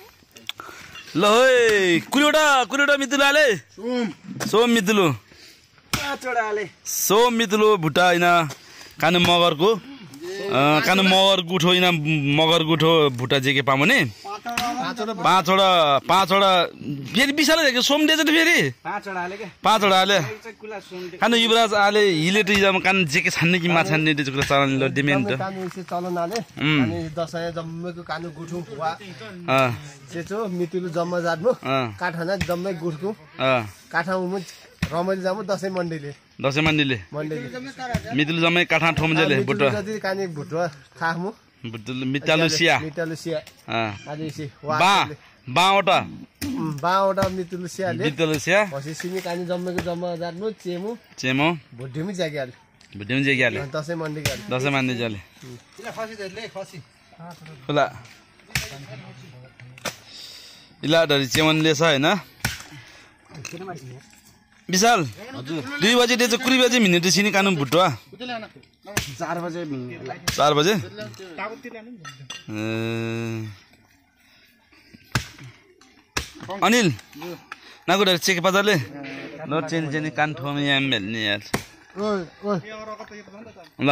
ल है कुरिवटा मितुल आले सोम मितुलु सोम मितुलु भुट्टा हैन कानु मगरको कानु मगर गुठो हैन मगर गुठो भुट्टा जेके पामने पाँचवटा फेरि विशाल सोम डेज फेरि पाँचवटा आले कानु युवराज आले हिले टुइजाम कानु जेके छान्ने कि मा छान्ने त्यो कुरा चलन ल डिमेन्ट चलन आले अनि दशैं जम्मैको कानु गुठु फुवा सेचो मितुलु जम्मा जाड्नु काठहना जम्मै गुठको काठाउमु रमाइलो जामु दशैं मण्डीले मितुलु जम्मै काठा ठोमजेले बुट्टा जति कानी भुट्वा खामु मितालुसिया आदिसी बावटा मितुलुसियाले पछि सिमी कानी जम्मेको जम्मा जाट्नु चेमो भुट्टिमी जाग्याले दशैं मण्डी जाले खुला इला धरि चेमनले छ हैन विशाल 2 बजे चाहिँ कुरी बजे मिनेट सिनी कानु भुट्वा 4 बजे अनिल नागुडा चेक पजाले न चेन कान ठोम याम भेल्ने यार ल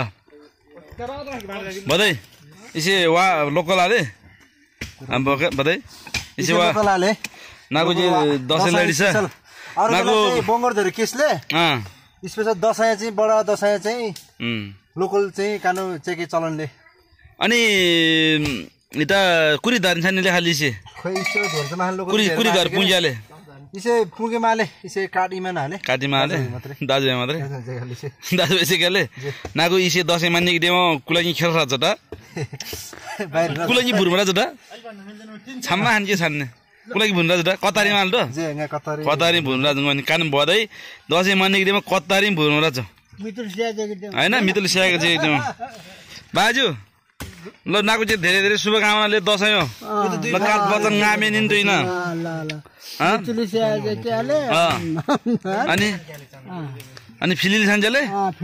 बधाई इसे वा लोकल आले हम बधाई इसे वा लोकल आले नागु जे दशैं लडी छ नागु बंगर धरि केसले स्पेशल दशैं चाहिँ बडा दशैं चाहिँ लोकल चाहिँ कानु चेके चलनले अनि इता कुरी दारिन्छ नि लेखाली से खै इसे धर्छ माल लोकल कुरी दार पुंजाले इसे पुगे माले इसे काटीमा हाले दाजु मात्रै दाजु एसेकाले नागु इसे दशैं मान्ने डेमा कुलागी खेल छ जटा कुलागी भुरमरा जटा छम्मा हान्के छन्ने कुलागी भुनरा जटा कतारी माल त कतारी भुनरा जंगनी कान बधाई दशैं मान्ने डेमा कतारी भुरमरा छ हैन मितुल स्याएको चाहिँ एकदम बाजु ल नागु चाहिँ धेरै शुभकामनाले दशैं हो ल काट बचन गामे निन्दैन अनि फिलिल छन्जले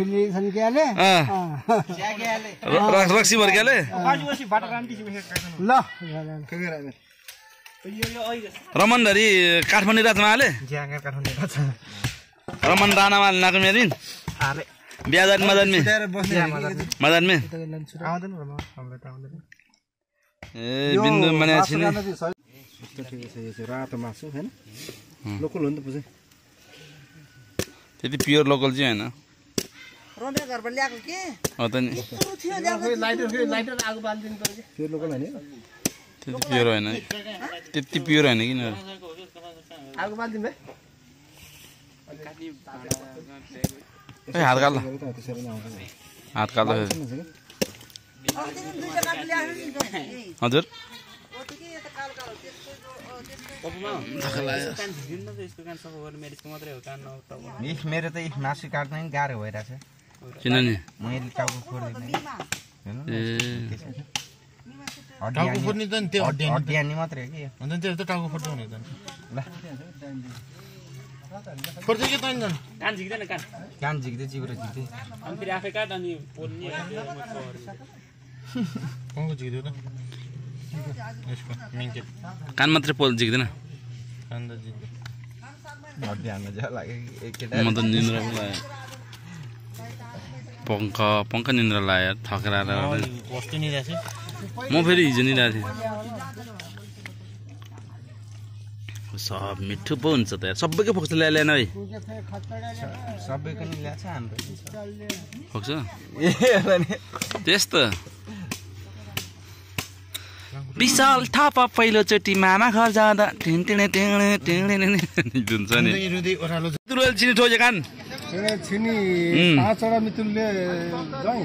रक्सी बर्क्याले ल रमन धरी काठमाडौँ राजमाले रमन राणामाल नागु मेरिन ब्याजन मदन में ए बिन्दु मने छिने रातो मासु हैन लोकल हो नि त पुजै त्यति प्योर लोकल चाहिँ हैन रमे घरबाट ल्याएको के हो त नि लाइटर आगो बाल्दिनु पर्यो प्योर लोकल हैन त्यति प्योर हैन त्यति प्योर हैन किन आगो बाल्दिनु भए ए हात काट्ला हजुर मेरो त मासु काट्न नि गाह्रो भइरहेछ किननि मैले टाउको फोड्दिन टाउको फोड्ने त नि त्यो हड्डी मात्रै हो कि अन्त त्यो त टाउको फोड्नु नि त ल फोड्छ के त नि कान झिक्दैन कान झिक्दै जिब्रो झिक्दै अनि फेरि आफै काट अनि पोल्ने कहाँको झिक्दियो त यसको मिन्के कान मात्रै पोल झिक्दैन कान त झिक्दियो हड्डी हान्न जा लाग्यो एकैटा म त निन्द्रा लाग्यो पङ्क निन्द्रा लाग्यो थकेर कस्तो नि रहेछ म फेरि हिजो नि राथे सब मिठो पो हुन्छ त यार सबैको फोक्स ल्याएन है सबैको नि ल्याछ हाम्रो फोक्स ए भने त्यस्तो विशाल थापा पहिलोचोटि मामा घर जाँदा टिने हुन्छ नि तुरुल चिनी ठोजे कान छिनी 5वटा मितुलले जाई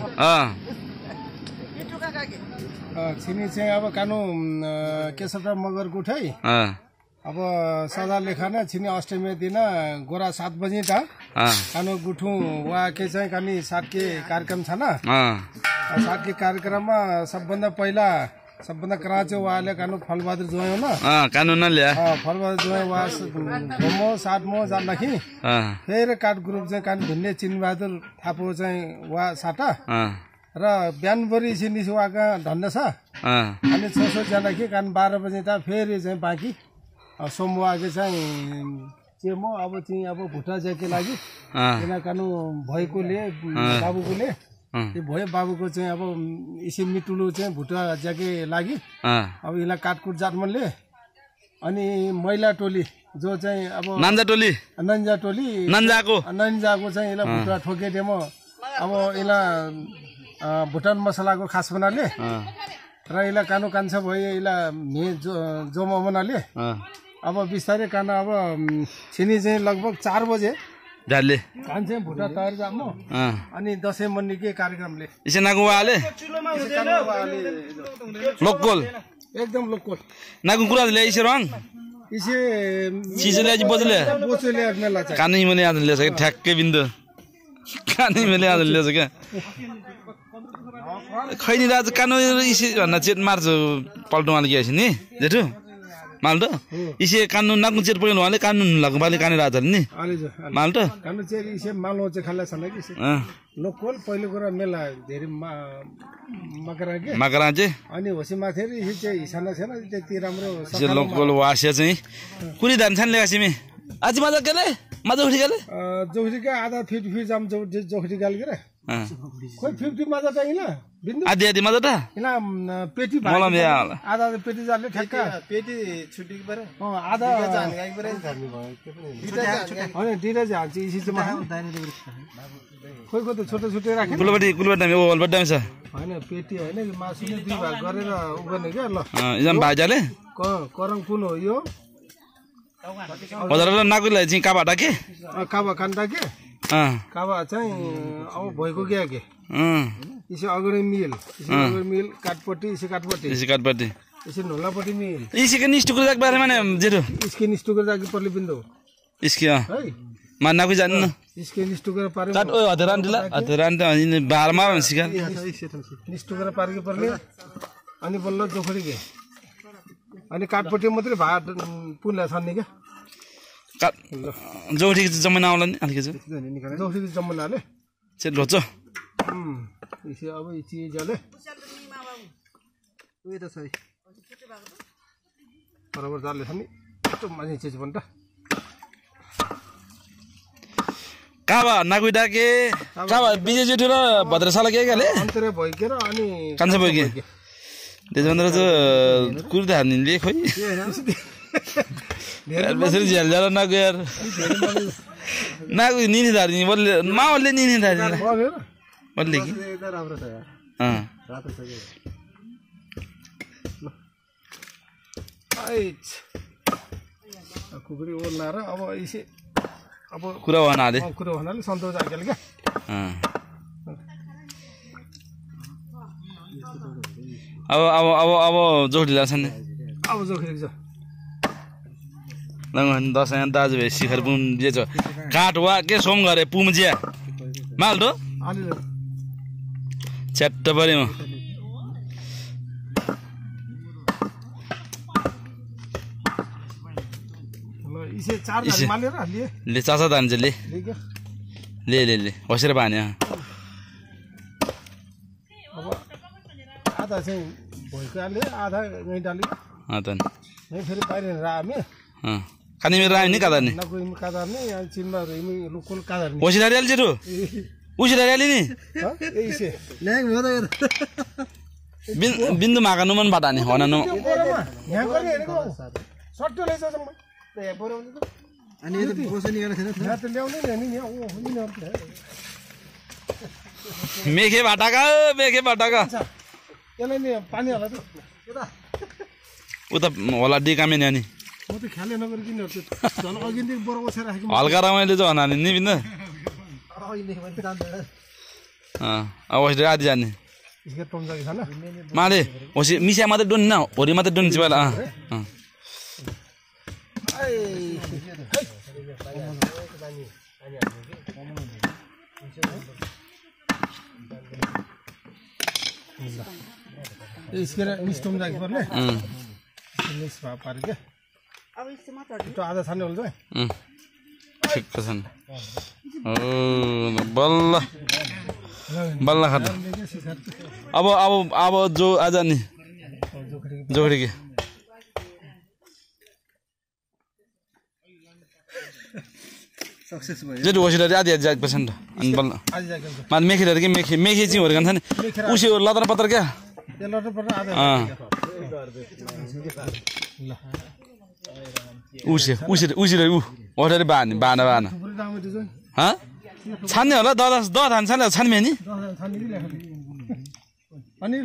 छिनी चाहिँ अब कानु केशवटा मगर गुठै अब सदा लेखाना छिनी अष्टमी दिन गोरा 7 बजे त कानु गुठु वा के चाहिँ कानी साटके कार्यक्रम छ न साटके कार्यक्रममा सबभन्दा पहिला सबभन्दा कराचे वाले कानु फलबहादुर जोयो न कानु न ल्या फलबहादुर जोयो वा घमो साटमो जान्दाखेरि फेरि काट ग्रुप चाहिँ कानु भिन्ने चिनबहादुर थापो चाहिँ वा साटा र बिहानभरि सिनिसी उहाँका धन्दा छ अनि 600 जना के कारण 12 बजे त फेरि चाहिँ बाँकी सोमवारको चाहिँ चेमो अब चाहिँ अब भुटा जाके लागि किन कानु भएकोले बाबुकोले त्यो भयो बाबुको चाहिँ अब इसे मिटुलो चाहिँ भुटा जाके लागि अब यसलाई काटकुट जातमनले अनि महिला टोली जो चाहिँ अब नन्जा टोली नन्जाको चाहिँ यसलाई भुटा ठोकेदेम अब यसलाई भुटान मसलाको खास बनाले र यसलाई कानु कान्छ भयो यसलाई जोमा बनाले अब बिस्तारै कान अब छिनी चाहिँ लगभग 4 बजे जाले कान चाहिँ भुटा तयार जामो अनि दशैं मन्नी के कार्यक्रमले इसे नागुवाले लोकल एकदम लोकल नागु कुरा ले इसे रङ इसे चिजले आज बजले मेला चाहिँ कानै मैले आज ले सके ठ्याक्कै बिन्दु कानै मैले आज ले सके खैनी राज कानो इसे भन्ना चेट मार्छ पल्टोमाले गएछ नि जेठु माल्टो इसे कानुन नागु चेट पर्यो भने कानुन लगबाले काने राज नि माल्टो कानु चेट इसे मालो चाहिँ खाला छ कि लोकल पहिलो कुरा मेला धेरै मकरा चाहिँ अनि होसी माथेरि इसे चाहिँ हिसाना छैन त्यति राम्रो लोकल वासिया चाहिँ कुनी धान छान ल्यासी मे आज मजा गेले मजा उठी गेले जोखरीका आधा 50 जाम जोखरी गाल गरे खोइ 50 मजा चाहिँ न बिन्दु आधी मजा त इना पेटी मलाई मे आधा पेटी जाले ठ्याक्का पेटी छुटी परे आधा जान गाई परे धर्मी भयो के पनि अनि दिरा जान्छ इसी चाहिँ खोइ खोइ त छोटो राखे कुलबटी ओ अलबट छ हैन पेटी हैन मासु नै 2 भाग गरेर उ गर्ने के ल इजम भाइजाले करङ कुन हो यो बजार नाकुलाई चाहिँ काबाटा के काबा कान्दा के काबा चाहिँ अब भएको के इसे अगाडि मिल काटपट्टि इसे नोलापट्टि मिल इसके निष्ठुको जाक बारेमा नि जेठो इसके निष्ठुको जाक पर्ले बिन्दु इसके है मान्नाको जान्न इसके निष्ठुको पारे काट ओ हदरान त अनि बारमा सिका निष्ठुको पारे के पर्ले अनि बल्ल जोखरी के अनि काटपट्टि मात्रै भात पुनला छन्ने के काट जोखरी जम्मा आउला नि अलिकति जोखरी जम्मा नाले चेट रोच इसे अब ये चीज जले उयो त सही बराबर जाले छन् त्यो माने चीज भन्छ काबा नागुइडा के काबा विजय जेठो र भद्रशाला के गले अन्तर भइकेर अनि कान्छ भइके त्यसभन्दा चाहिँ कुर्ता हान्ने खोइ बेसरी झ्याल झ्याल नागु यार नागु निनी धार्नी बोलले मावले निनी धार्नी बोलले कि राम्रो छ यार रातो छ के आइच कुकुरी ओर्लाएर अब इसे अब कुरा भनाले सन्तोष आइगेल के अब जोडी लाग्छ नि अब जोखरी छ नगन दशैं दाजुभाइ शिखर पुम जे छ काट वा के सोम गरे पुम जिया माल्दो अलि च्याट्ट पर्यो ल इसे 4 धान मालेर ले चाचा धान ले ले होसेर पानी अब आधा चाहिँ भइकाले आधा गैँडाले अतन नै फेरि बाहिर रामे खानी मेरो रायो नि कादार्ने नगोइ कादार्ने चिनमा रहिमी लोकल कादार्ने होसिदारी आले जेठो उसिदारी आले नि इसे ल्याङ हो त बिन्दु मागा नुमन बाटाने हो न यहाँ गर्ने हेरेको सट्टो लैछ जम्म अनि यो त बोसो निकालेको छैन यहाँ त ल्याउनै नि यहाँ ओ यिनीहरु मेखे बाटाका यसलाई नि पानी हाल त उता होला डिकामे नि अनि म त ख्यालै नगरी किनीहरु झन् अघिदेखि बरु ओछेर राखेको हल्का रमाइलो चाहिँ भनाले नि बिन्दु अब होसिदारी आदि जाने इसके टम जाके छैन माले होसी मिसिया मात्रै डोन न होरी मात्रै डोन चाहिँ पहिला इसके निस्टम जाके पर्ने निस भा पारे के अब इससे मत त्यो आधा छान्ने हुन्छ ठिक छ ओ बल्ल बल्ल खाता अब जो आज नि जोखडी के सक्सेस भयो जेटु होसिडरी आदि जागपर्छ नि अनि बल्ल आज जाके मान मेखिरहरु के मेखी चाहिँ हुर्कन छ नि उसी लतर पत्र क्या यो लटर पर्न आधा उसी ओठरी बानी बाना पुरै दाम दिन्छ ह छान्ने होला 10 थान्छ नि छान्मे नि अनिल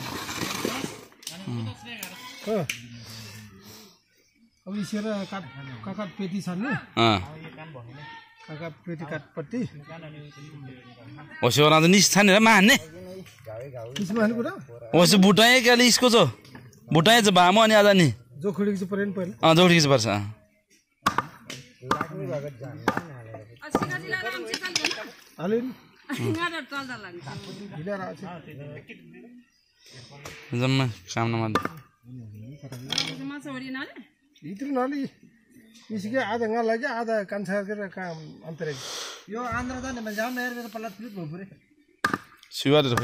अब इसेर काका पेटी छान्ने काका पेटी काटपट्टि होसिवरा त निस छानेर मान्ने त्यसमा हाल्नु कुरा होसि बुटाए केले इसको छ बुटाए छ भामो अनि आज नि जोखडीको चाहिँ परेन पहिला जोखडी चाहिँ पर्छ हाल्यो नि जम्मा सामनामा इत्र नली इसके आधा nga lagi आधा कान्छा गरेर काम अन्तरे यो आन्ध्र जाने भने जाम हेर मेरो पल्ला फ्लिप भयो पुरै सिवार र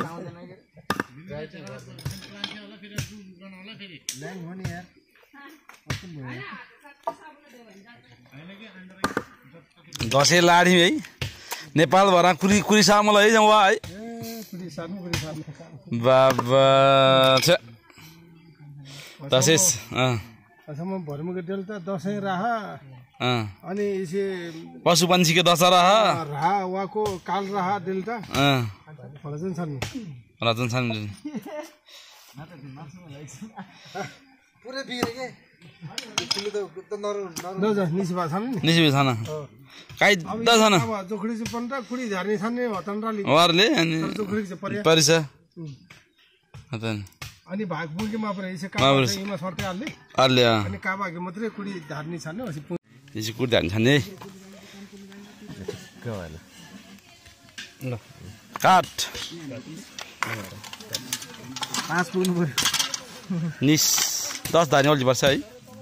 ल्याङ हो नि यार दसैँ लाडी है नेपाल भरा कुरी सामल है जाउँ है कुरी सार्नु बाबा छ दसैँ असम्म भरमुको डेल्टा दसैँ राहा अनि इसे पशु पंछीको दशहरा राहा वाको काल राहा डेल्टा फलजन छन् रजन छन् पुरै बिग्रे के त नर निसी भा छन् निसी छन काई द छन अब जोखडी चाहिँ पन्टा कुडी झार्ने छन् हतनराली वरले अनि जोखडी चाहिँ पर्या परिस हतन अनि भाग पुगेमा परे इसे कामा सर्ते हाल्ने अले अनि काबाके मात्रै कुडी झार्ने छन् अनि यसो कुडी धान छन् नि के भयो ल काट 5 पुग्नु पर्यो निस 10 धानी ओल्टी पर्छ है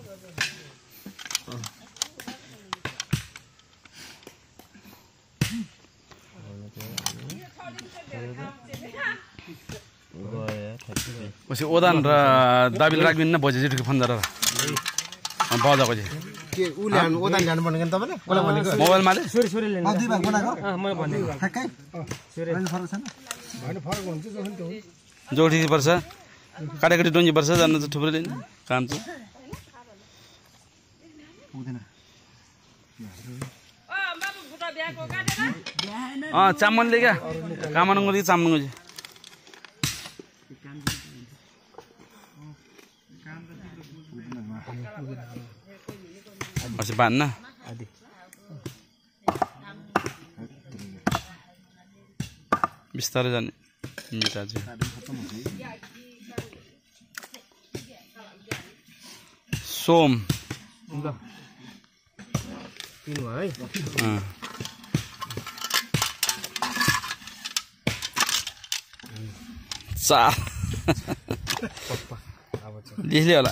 उसै ओदान र दाबिल राख्दिन न बजे जेठुको फोन गरेर बजाको चाहिँ के उले हान ओदान ल्यानु पर्ने के तपाईले कोला भनेको मोबाइलमा ले सोरी लेन दुई भाग बनाको म भन्दिनु ठ्याक्कै सोरी फरक छैन हैन फरक हुन्छ जस्तो त्यो जोडी पर्छ काटेकाटी डोङ्गी पर्छ जान्न चाहिँ थुप्रै लिन काम चाहिँ पुग्दैन चामनले क्या कामनको चाहिँ चामनको चाहिँ अच्छा बान्न बिस्तारै जाने मिठा चाहिँ सोम किन भयो है चार लेख्ले होला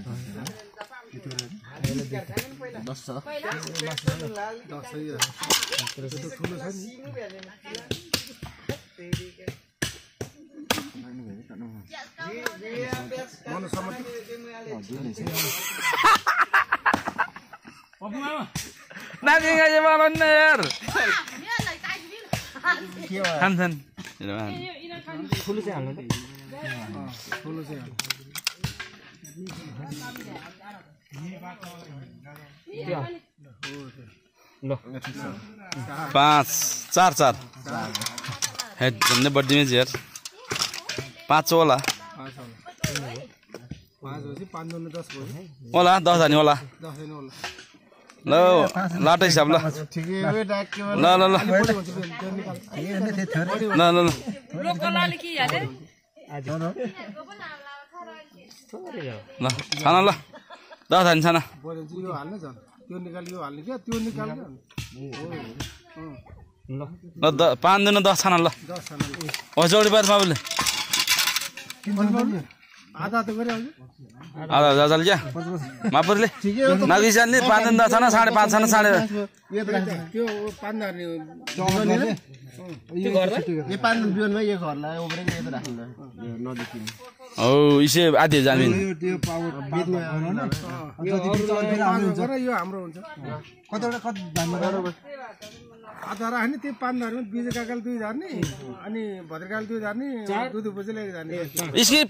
नाचिङ बनाउनु यार खान्छन् ठुलो चाहिँ हाल्नु ठुलो चाहिँ ल 5 4 हेड भन्ने बर्थडेमा चाहिँ यार 5 होला 5 होछि 5 दुने 10 भयो होला 10 हानि होला 10 हैन होला ल लाटै हिसाब ल ठिकै हो डाक्यो ल ल ल ल ल ल लोकलाले के याले ल छाना ल 10 हानि छाना बरु चाहिँ यो हाल्ने झन् त्यो निकाल यो हाल्ने के त्यो निकाल ल 5 दुने 10 छाना ल 10 छन् हो जोडी बार बाबुले आधा त गरे हजुर आधा आधा चल क्या मापुरले नागु इसानले 5 दिन छ न 5.5 छ न 5.5 त्यो पान्दार्ने यो पानी बिउनमा यो घरलाई उब्रेर यता राख्नु नदेखिनु औ इसे आधी जमिन त्यो पावर बेदमा यो हाम्रो हुन्छ कतिवटा कति धानमा आधा राख्ने त्यो पान्दारमा बीज काकाले 2 झार्ने अनि भद्रकाले 2 झार्ने दुध उपजले 1 झार्ने इसकी